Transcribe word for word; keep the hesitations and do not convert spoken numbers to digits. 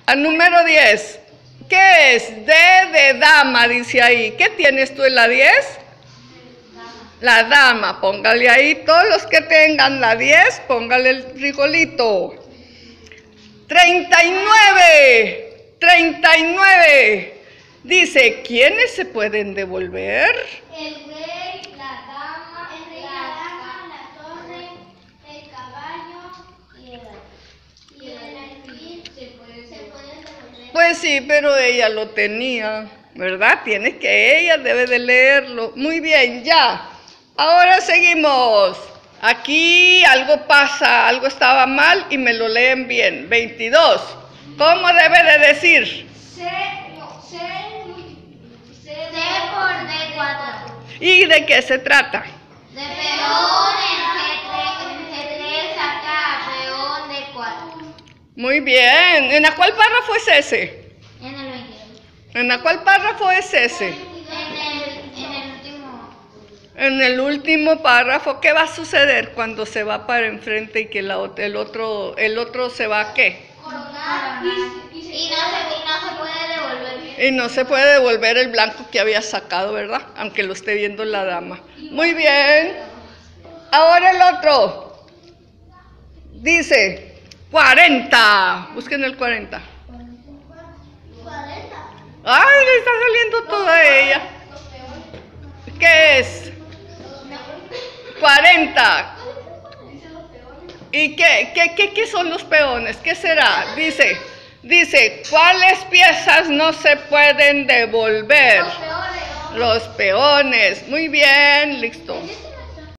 Al número diez. ¿Qué es? D de dama, dice ahí. ¿Qué tienes tú en la diez? La dama. Póngale ahí. Todos los que tengan la diez, póngale el frijolito. treinta y nueve. treinta y nueve. Dice, ¿quiénes se pueden devolver? El rey, la dama, el rey, la dama, la torre, el caballo y el, y el alfil se pueden devolver. Pues sí, pero ella lo tenía, ¿verdad? Tienes que, ella debe de leerlo. Muy bien, ya. Ahora seguimos. Aquí algo pasa, algo estaba mal y me lo leen bien. veintidós. ¿Cómo debe de decir? C, no, C, C, C por D cuatro. ¿Y de qué se trata? De peón en G tres acá, peón D cuatro. Muy bien. ¿En la cuál párrafo es ese? En el veintidós. ¿En la cuál párrafo es ese? En el, en el último. En el último párrafo, ¿qué va a suceder cuando se va para enfrente y que la, el, otro, el otro se va a qué? Coronar. Y, y, y, no se, y no se puede devolver. Y no se puede devolver el blanco que había sacado, ¿verdad? Aunque lo esté viendo la dama. Muy bien. Ahora el otro. Dice cuarenta. Busquen el cuarenta. cuarenta. ¡Ay, le está saliendo toda ella! ¿Qué es? cuarenta. ¿Y qué, qué, qué, qué son los peones? ¿Qué será? Dice, dice, ¿cuáles piezas no se pueden devolver? Los peones. Los peones. Muy bien, listo.